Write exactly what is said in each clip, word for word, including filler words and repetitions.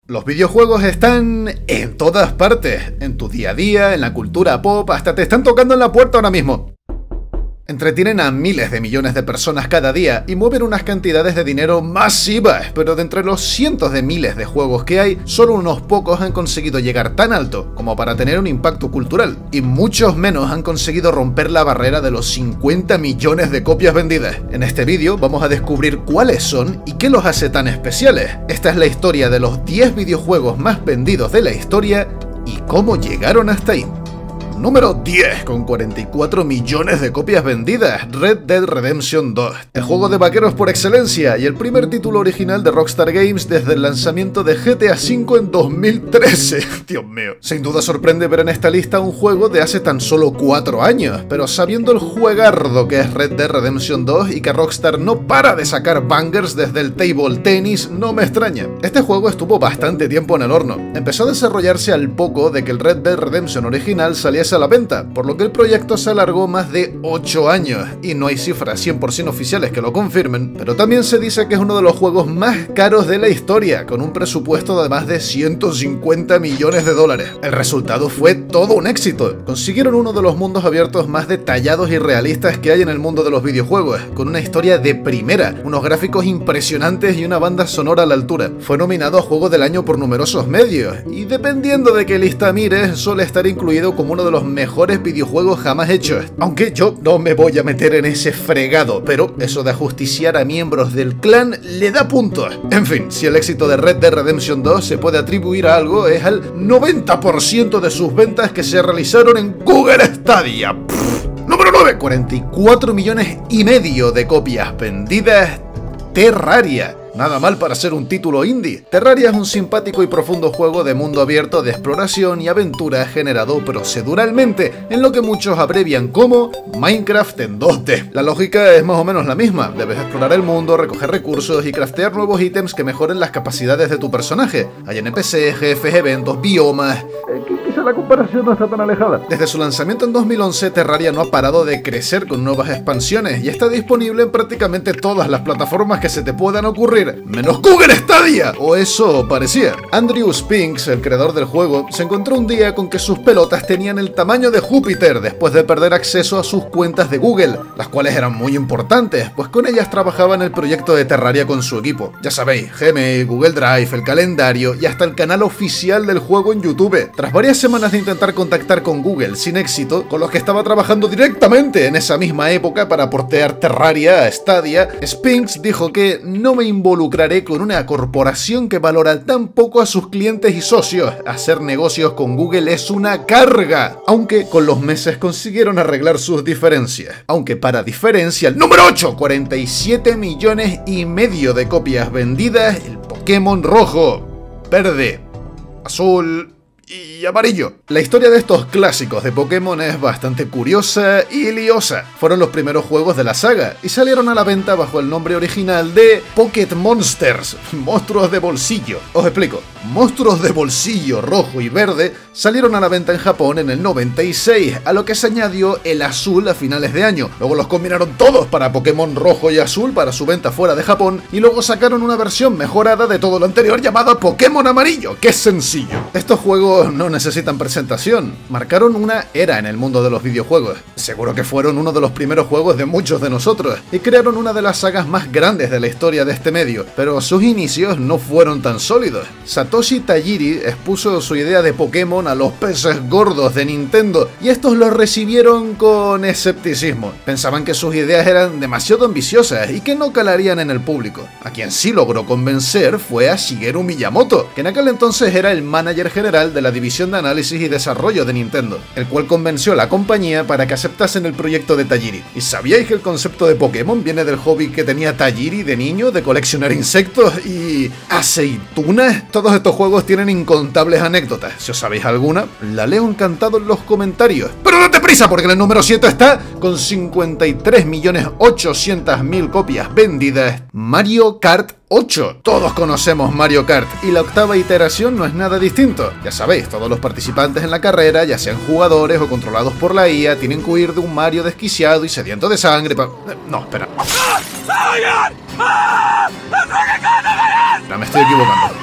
Los videojuegos están en todas partes, en tu día a día, en la cultura pop, hasta te están tocando en la puerta ahora mismo. Entretienen a miles de millones de personas cada día y mueven unas cantidades de dinero masivas, pero de entre los cientos de miles de juegos que hay, solo unos pocos han conseguido llegar tan alto como para tener un impacto cultural, y muchos menos han conseguido romper la barrera de los cincuenta millones de copias vendidas. En este vídeo vamos a descubrir cuáles son y qué los hace tan especiales. Esta es la historia de los diez videojuegos más vendidos de la historia y cómo llegaron hasta ahí. Número diez, con cuarenta y cuatro millones de copias vendidas, Red Dead Redemption dos. El juego de vaqueros por excelencia y el primer título original de Rockstar Games desde el lanzamiento de G T A cinco en dos mil trece. Dios mío. Sin duda sorprende ver en esta lista un juego de hace tan solo cuatro años, pero sabiendo el juegardo que es Red Dead Redemption dos y que Rockstar no para de sacar bangers desde el table tennis, no me extraña. Este juego estuvo bastante tiempo en el horno. Empezó a desarrollarse al poco de que el Red Dead Redemption original saliese a la venta, por lo que el proyecto se alargó más de ocho años, y no hay cifras cien por cien oficiales que lo confirmen, pero también se dice que es uno de los juegos más caros de la historia, con un presupuesto de más de ciento cincuenta millones de dólares. El resultado fue todo un éxito. Consiguieron uno de los mundos abiertos más detallados y realistas que hay en el mundo de los videojuegos, con una historia de primera, unos gráficos impresionantes y una banda sonora a la altura. Fue nominado a Juego del Año por numerosos medios, y dependiendo de qué lista mires, suele estar incluido como uno de los mejores videojuegos jamás hechos. Aunque yo no me voy a meter en ese fregado, pero eso de ajusticiar a miembros del clan le da puntos. En fin, si el éxito de Red Dead Redemption dos se puede atribuir a algo, es al noventa por ciento de sus ventas que se realizaron en Google Stadia. Pff. Número nueve, cuarenta y cuatro millones y medio de copias vendidas, Terraria. Nada mal para ser un título indie. Terraria es un simpático y profundo juego de mundo abierto de exploración y aventura generado proceduralmente, en lo que muchos abrevian como Minecraft en dos D. La lógica es más o menos la misma. Debes explorar el mundo, recoger recursos y craftear nuevos ítems que mejoren las capacidades de tu personaje. Hay N P C, jefes, eventos, biomas... Eh, quizá la comparación no está tan alejada. Desde su lanzamiento en dos mil once, Terraria no ha parado de crecer con nuevas expansiones y está disponible en prácticamente todas las plataformas que se te puedan ocurrir, menos Google Stadia, o eso parecía. Andrew Spinks, el creador del juego, se encontró un día con que sus pelotas tenían el tamaño de Júpiter después de perder acceso a sus cuentas de Google, las cuales eran muy importantes, pues con ellas trabajaba en el proyecto de Terraria con su equipo. Ya sabéis, Gmail, Google Drive, el calendario y hasta el canal oficial del juego en YouTube. Tras varias semanas de intentar contactar con Google sin éxito, con los que estaba trabajando directamente en esa misma época para portear Terraria a Stadia, Spinks dijo que no me involucraré con una corporación que valora tan poco a sus clientes y socios. Hacer negocios con Google es una carga. Aunque con los meses consiguieron arreglar sus diferencias. Aunque para diferencia, el número ocho, cuarenta y siete millones y medio de copias vendidas, el Pokémon rojo, verde, azul y amarillo. La historia de estos clásicos de Pokémon es bastante curiosa y liosa. Fueron los primeros juegos de la saga y salieron a la venta bajo el nombre original de Pocket Monsters, monstruos de bolsillo. Os explico. Monstruos de bolsillo rojo y verde salieron a la venta en Japón en el noventa y seis, a lo que se añadió el azul a finales de año. Luego los combinaron todos para Pokémon rojo y azul para su venta fuera de Japón, y luego sacaron una versión mejorada de todo lo anterior llamada Pokémon amarillo, que es sencillo. Estos juegos no necesitan presentación, marcaron una era en el mundo de los videojuegos. Seguro que fueron uno de los primeros juegos de muchos de nosotros, y crearon una de las sagas más grandes de la historia de este medio, pero sus inicios no fueron tan sólidos. Satoshi Tajiri expuso su idea de Pokémon a los peces gordos de Nintendo, y estos lo recibieron con escepticismo. Pensaban que sus ideas eran demasiado ambiciosas y que no calarían en el público. A quien sí logró convencer fue a Shigeru Miyamoto, que en aquel entonces era el manager general de la división de análisis y desarrollo de Nintendo, el cual convenció a la compañía para que aceptasen el proyecto de Tajiri. ¿Y sabíais que el concepto de Pokémon viene del hobby que tenía Tajiri de niño, de coleccionar insectos y aceitunas? Todos estos juegos tienen incontables anécdotas. Si os sabéis alguna, la leo encantado en los comentarios. ¡Pero date prisa, porque en el número siete está, con cincuenta y tres millones ochocientas mil copias vendidas, Mario Kart ocho. Todos conocemos Mario Kart y la octava iteración no es nada distinto. Ya sabéis, todos los participantes en la carrera, ya sean jugadores o controlados por la I A, tienen que huir de un Mario desquiciado y sediento de sangre pa... No, espera. No, me estoy equivocando.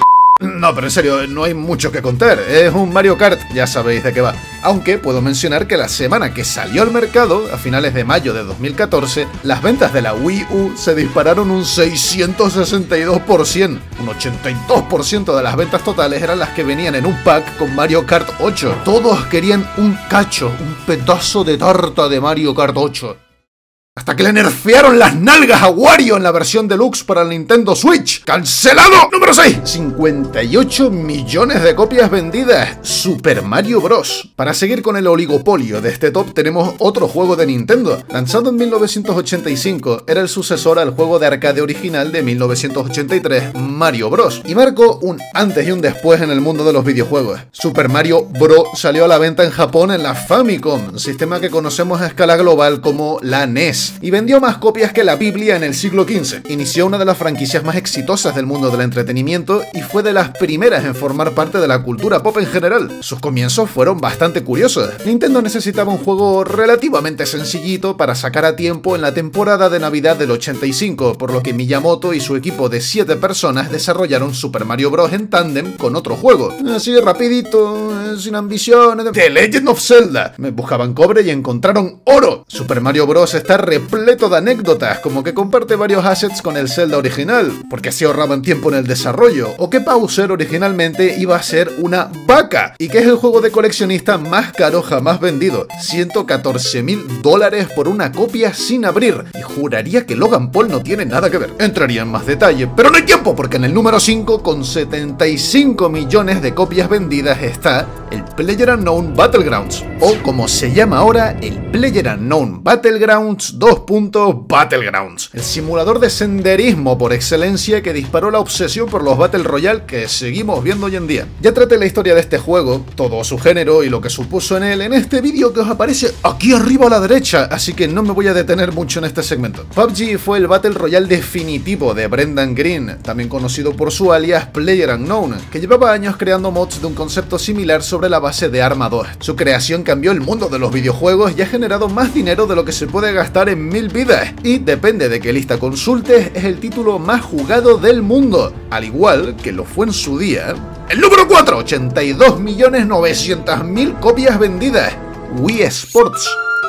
No, pero en serio, no hay mucho que contar. Es un Mario Kart, ya sabéis de qué va. Aunque puedo mencionar que la semana que salió al mercado, a finales de mayo de dos mil catorce, las ventas de la Wii U se dispararon un seiscientos sesenta y dos por ciento. Un ochenta y dos por ciento de las ventas totales eran las que venían en un pack con Mario Kart ocho. Todos querían un cacho, un pedazo de tarta de Mario Kart ocho. Hasta que le nerfearon las nalgas a Wario en la versión deluxe para el Nintendo Switch. ¡Cancelado! Número seis. cincuenta y ocho millones de copias vendidas. Super Mario Bros. Para seguir con el oligopolio de este top tenemos otro juego de Nintendo. Lanzado en mil novecientos ochenta y cinco, era el sucesor al juego de arcade original de mil novecientos ochenta y tres, Mario Bros. Y marcó un antes y un después en el mundo de los videojuegos. Super Mario Bros. Salió a la venta en Japón en la Famicom, sistema que conocemos a escala global como la N E S. Y vendió más copias que la Biblia en el siglo quince. Inició una de las franquicias más exitosas del mundo del entretenimiento y fue de las primeras en formar parte de la cultura pop en general. Sus comienzos fueron bastante curiosos. Nintendo necesitaba un juego relativamente sencillito para sacar a tiempo en la temporada de Navidad del ochenta y cinco, por lo que Miyamoto y su equipo de siete personas desarrollaron Super Mario Bros. En tándem con otro juego. Así rapidito, sin ambiciones. The Legend of Zelda. Me buscaban cobre y encontraron oro. Super Mario Bros. Está repleto de anécdotas, como que comparte varios assets con el Zelda original, porque así ahorraban tiempo en el desarrollo, o que Bowser originalmente iba a ser una vaca, y que es el juego de coleccionista más caro jamás vendido, ciento catorce mil dólares por una copia sin abrir, y juraría que Logan Paul no tiene nada que ver. Entraría en más detalle, pero no hay tiempo, porque en el número cinco, con setenta y cinco millones de copias vendidas, está el PlayerUnknown Battlegrounds, o como se llama ahora, el PlayerUnknown Battlegrounds dos. Battlegrounds, el simulador de senderismo por excelencia que disparó la obsesión por los Battle Royale que seguimos viendo hoy en día. Ya traté la historia de este juego, todo su género y lo que supuso en él en este vídeo que os aparece aquí arriba a la derecha, así que no me voy a detener mucho en este segmento. P U B G fue el Battle Royale definitivo de Brendan Greene, también conocido por su alias PlayerUnknown, que llevaba años creando mods de un concepto similar sobre la base de Arma dos. Su creación cambió el mundo de los videojuegos y ha generado más dinero de lo que se puede gastar en mil vidas, y depende de qué lista consultes, es el título más jugado del mundo, al igual que lo fue en su día. El número cuatro, ochenta y dos millones novecientas mil copias vendidas, Wii Sports.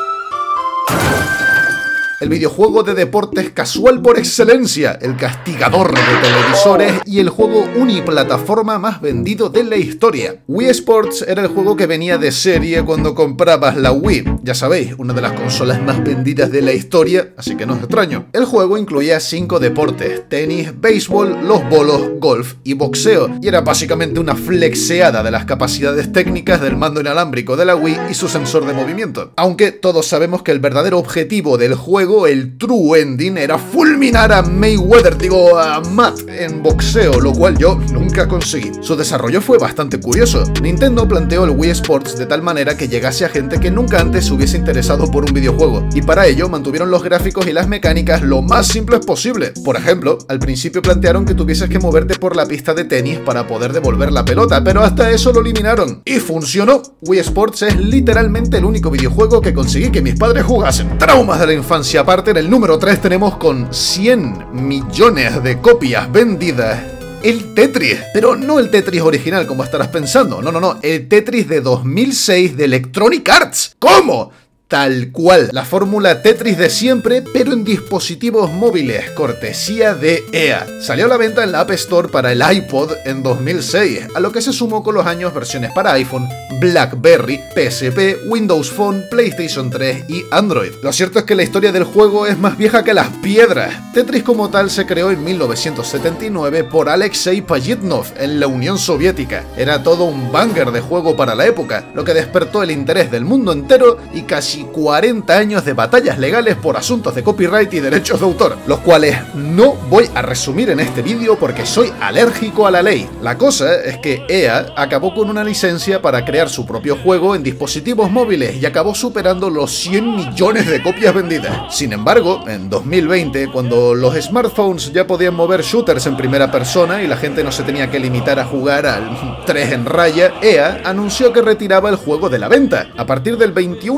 El videojuego de deportes casual por excelencia, el castigador de televisores y el juego uniplataforma más vendido de la historia. Wii Sports era el juego que venía de serie cuando comprabas la Wii, ya sabéis, una de las consolas más vendidas de la historia, así que no es extraño. El juego incluía cinco deportes: tenis, béisbol, los bolos, golf y boxeo, y era básicamente una flexeada de las capacidades técnicas del mando inalámbrico de la Wii y su sensor de movimiento. Aunque todos sabemos que el verdadero objetivo del juego, el true ending, era fulminar a Mayweather, digo a Matt, en boxeo, lo cual yo nunca conseguí. Su desarrollo fue bastante curioso. Nintendo planteó el Wii Sports de tal manera que llegase a gente que nunca antes se hubiese interesado por un videojuego, y para ello mantuvieron los gráficos y las mecánicas lo más simples posible. Por ejemplo, al principio plantearon que tuvieses que moverte por la pista de tenis para poder devolver la pelota, pero hasta eso lo eliminaron. Y funcionó. Wii Sports es literalmente el único videojuego que conseguí que mis padres jugasen. Traumas de la infancia aparte, en el número tres tenemos con cien millones de copias vendidas el Tetris, pero no el Tetris original como estarás pensando, no, no, no, el Tetris de dos mil seis de Electronic Arts. ¿Cómo? Tal cual, la fórmula Tetris de siempre, pero en dispositivos móviles, cortesía de E A. Salió a la venta en la App Store para el iPod en dos mil seis, a lo que se sumó con los años versiones para iPhone, BlackBerry, P S P, Windows Phone, PlayStation tres y Android. Lo cierto es que la historia del juego es más vieja que las piedras. Tetris como tal se creó en mil novecientos setenta y nueve por Alexei Pajitnov en la Unión Soviética. Era todo un banger de juego para la época, lo que despertó el interés del mundo entero y casi cuarenta años de batallas legales por asuntos de copyright y derechos de autor, los cuales no voy a resumir en este vídeo porque soy alérgico a la ley. La cosa es que E A acabó con una licencia para crear su propio juego en dispositivos móviles y acabó superando los cien millones de copias vendidas. Sin embargo, en dos mil veinte, cuando los smartphones ya podían mover shooters en primera persona y la gente no se tenía que limitar a jugar al tres en raya, E A anunció que retiraba el juego de la venta. A partir del veintiuno de abril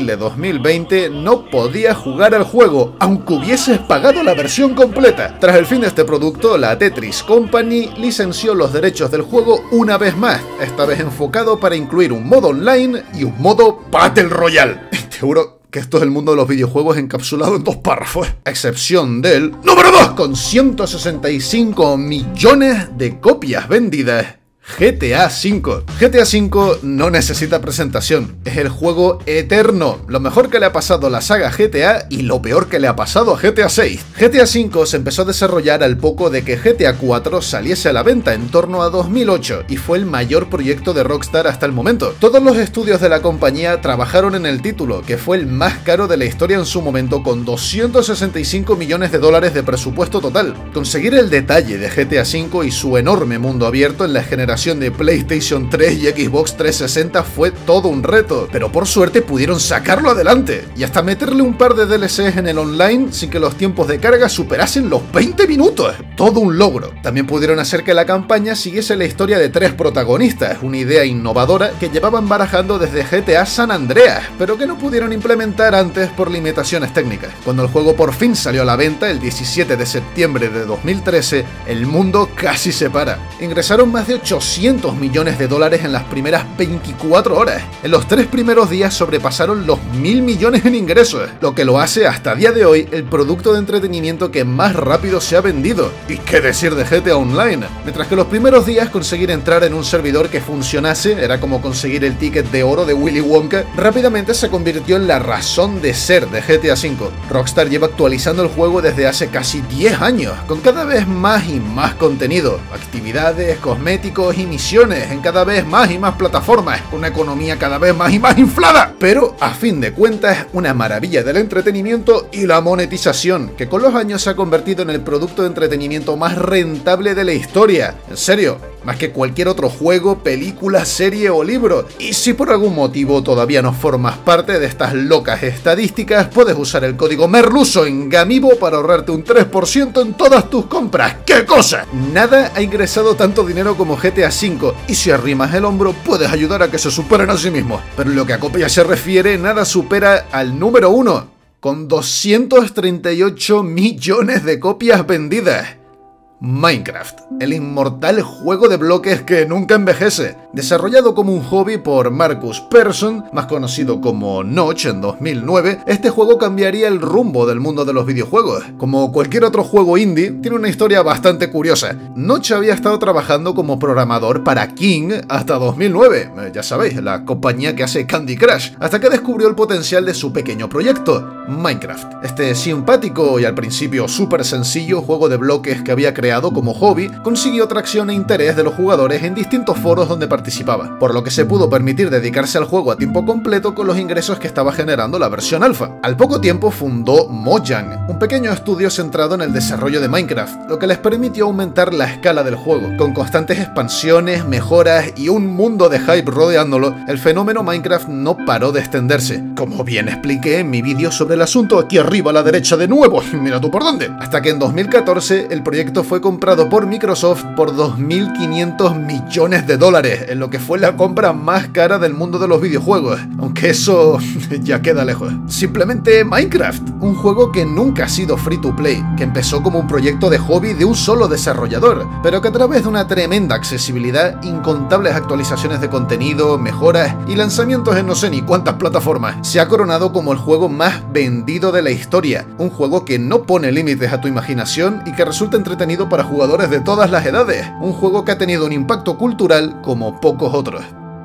abril de dos mil veinte no podías jugar al juego, aunque hubieses pagado la versión completa. Tras el fin de este producto, la Tetris Company licenció los derechos del juego una vez más, esta vez enfocado para incluir un modo online y un modo Battle Royale. Te juro que esto es el mundo de los videojuegos encapsulado en dos párrafos. A excepción del número dos, con ciento sesenta y cinco millones de copias vendidas. G T A cinco. G T A cinco no necesita presentación, es el juego eterno, lo mejor que le ha pasado a la saga G T A y lo peor que le ha pasado a G T A seis. G T A cinco se empezó a desarrollar al poco de que G T A cuatro saliese a la venta en torno a dos mil ocho y fue el mayor proyecto de Rockstar hasta el momento. Todos los estudios de la compañía trabajaron en el título, que fue el más caro de la historia en su momento, con doscientos sesenta y cinco millones de dólares de presupuesto total. Conseguir el detalle de G T A cinco y su enorme mundo abierto en la generación de PlayStation tres y Xbox trescientos sesenta fue todo un reto, pero por suerte pudieron sacarlo adelante y hasta meterle un par de D L Cs en el online sin que los tiempos de carga superasen los veinte minutos. Todo un logro. También pudieron hacer que la campaña siguiese la historia de tres protagonistas, una idea innovadora que llevaban barajando desde G T A San Andreas, pero que no pudieron implementar antes por limitaciones técnicas. Cuando el juego por fin salió a la venta el diecisiete de septiembre de dos mil trece, el mundo casi se para. Ingresaron más de ochocientos millones de dólares en las primeras veinticuatro horas. En los tres primeros días sobrepasaron los mil millones en ingresos, lo que lo hace hasta día de hoy el producto de entretenimiento que más rápido se ha vendido. ¿Y qué decir de G T A Online? Mientras que los primeros días conseguir entrar en un servidor que funcionase era como conseguir el ticket de oro de Willy Wonka, rápidamente se convirtió en la razón de ser de G T A cinco. Rockstar lleva actualizando el juego desde hace casi diez años, con cada vez más y más contenido, actividades, cosméticos y misiones en cada vez más y más plataformas, con una economía cada vez más y más inflada, pero a fin de cuentas una maravilla del entretenimiento y la monetización, que con los años se ha convertido en el producto de entretenimiento más rentable de la historia. En serio, más que cualquier otro juego, película, serie o libro. Y si por algún motivo todavía no formas parte de estas locas estadísticas, puedes usar el código MERLUSO en Gamibo para ahorrarte un tres por ciento en todas tus compras. ¡Qué cosa! Nada ha ingresado tanto dinero como G T A cinco, y si arrimas el hombro puedes ayudar a que se superen a sí mismos. Pero en lo que a copia se refiere, nada supera al número uno, con doscientos treinta y ocho millones de copias vendidas. Minecraft, el inmortal juego de bloques que nunca envejece. Desarrollado como un hobby por Marcus Persson, más conocido como Notch en dos mil nueve, este juego cambiaría el rumbo del mundo de los videojuegos. Como cualquier otro juego indie, tiene una historia bastante curiosa. Notch había estado trabajando como programador para King hasta dos mil nueve, ya sabéis, la compañía que hace Candy Crush, hasta que descubrió el potencial de su pequeño proyecto, Minecraft. Este simpático y al principio súper sencillo juego de bloques que había creado como hobby, consiguió tracción e interés de los jugadores en distintos foros donde participaba, por lo que se pudo permitir dedicarse al juego a tiempo completo con los ingresos que estaba generando la versión alfa. Al poco tiempo fundó Mojang, un pequeño estudio centrado en el desarrollo de Minecraft, lo que les permitió aumentar la escala del juego. Con constantes expansiones, mejoras y un mundo de hype rodeándolo, el fenómeno Minecraft no paró de extenderse, como bien expliqué en mi vídeo sobre el asunto aquí arriba a la derecha de nuevo, mira tú por dónde, hasta que en dos mil catorce el proyecto fue comprado por Microsoft por dos mil quinientos millones de dólares, en lo que fue la compra más cara del mundo de los videojuegos, aunque eso ya queda lejos. Simplemente Minecraft, un juego que nunca ha sido free to play, que empezó como un proyecto de hobby de un solo desarrollador, pero que a través de una tremenda accesibilidad, incontables actualizaciones de contenido, mejoras y lanzamientos en no sé ni cuántas plataformas, se ha coronado como el juego más vendido de la historia, un juego que no pone límites a tu imaginación y que resulta entretenido para jugadores de todas las edades, un juego que ha tenido un impacto cultural como pocos otros.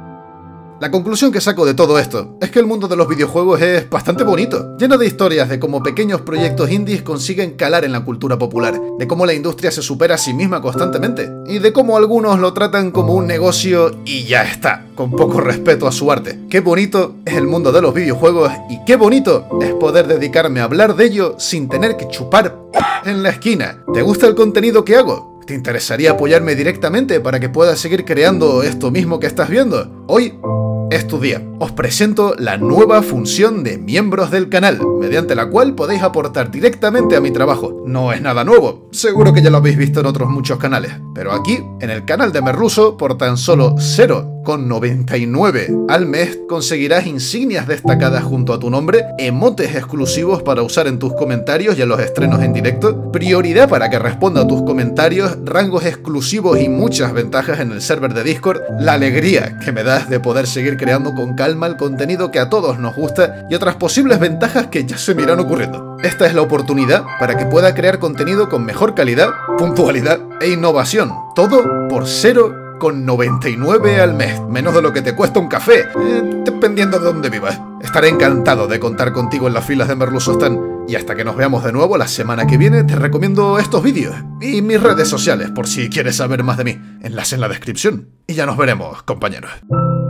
La conclusión que saco de todo esto es que el mundo de los videojuegos es bastante bonito, lleno de historias de cómo pequeños proyectos indies consiguen calar en la cultura popular, de cómo la industria se supera a sí misma constantemente, y de cómo algunos lo tratan como un negocio y ya está, con poco respeto a su arte. Qué bonito es el mundo de los videojuegos y qué bonito es poder dedicarme a hablar de ello sin tener que chupar en la esquina. ¿Te gusta el contenido que hago? ¿Te interesaría apoyarme directamente para que puedas seguir creando esto mismo que estás viendo? Hoy es tu día. Os presento la nueva función de miembros del canal, mediante la cual podéis aportar directamente a mi trabajo. No es nada nuevo, seguro que ya lo habéis visto en otros muchos canales, pero aquí, en el canal de Merluso, por tan solo cero con noventa y nueve al mes conseguirás insignias destacadas junto a tu nombre, emotes exclusivos para usar en tus comentarios y en los estrenos en directo, prioridad para que responda a tus comentarios, rangos exclusivos y muchas ventajas en el server de Discord, la alegría que me das de poder seguir creando con calma el contenido que a todos nos gusta y otras posibles ventajas que ya se me irán ocurriendo. Esta es la oportunidad para que pueda crear contenido con mejor calidad, puntualidad e innovación, todo por cero con noventa y nueve al mes, menos de lo que te cuesta un café, eh, dependiendo de dónde vivas. Estaré encantado de contar contigo en las filas de Merlusostan, y hasta que nos veamos de nuevo la semana que viene te recomiendo estos vídeos y mis redes sociales por si quieres saber más de mí, enlace en la descripción. Y ya nos veremos, compañeros.